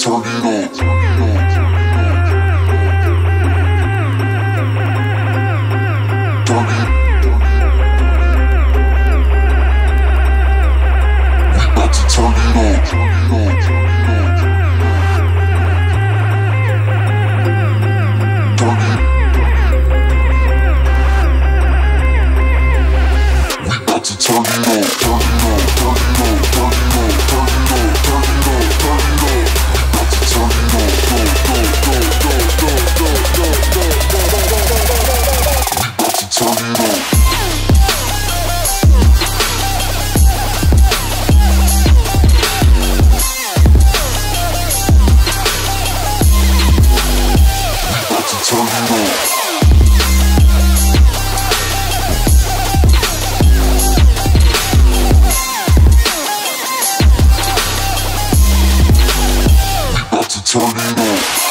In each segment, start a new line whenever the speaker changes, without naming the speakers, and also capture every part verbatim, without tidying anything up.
turn it on. Turn it. We about to turn it on. Turn it. We about to turn it on. Turn it on. Turn it on. Turn it on. Turn it on. Turn it on. Turn it on. We about to turn it on. Go, go, go, go, go, go, go, go, go, go, go, go. We about to turn it on. Turn it on. We about to turn it on.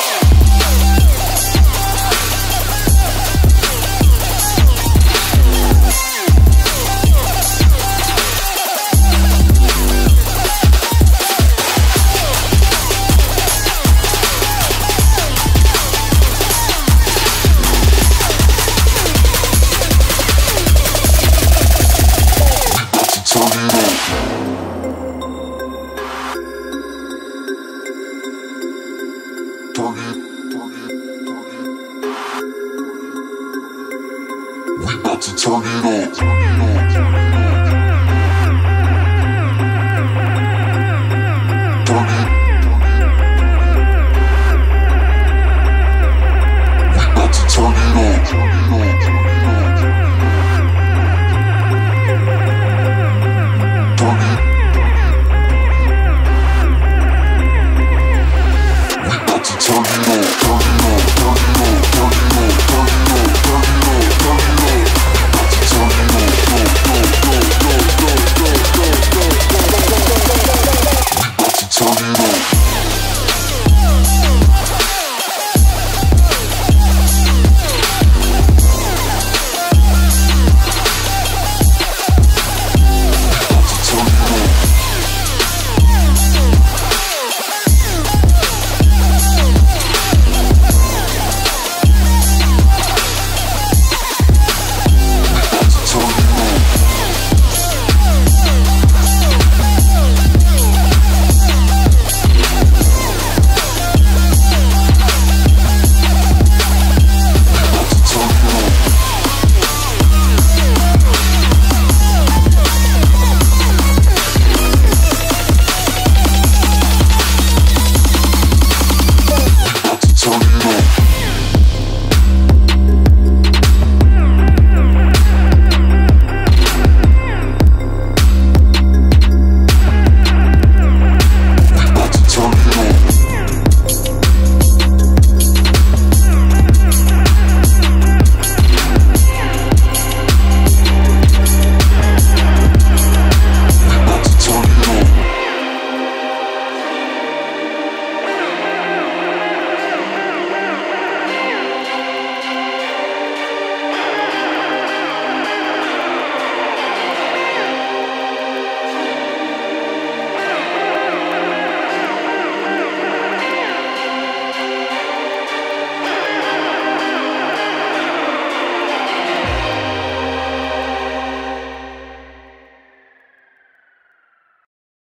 Turn it, turn it, turn it. We about to turn it on.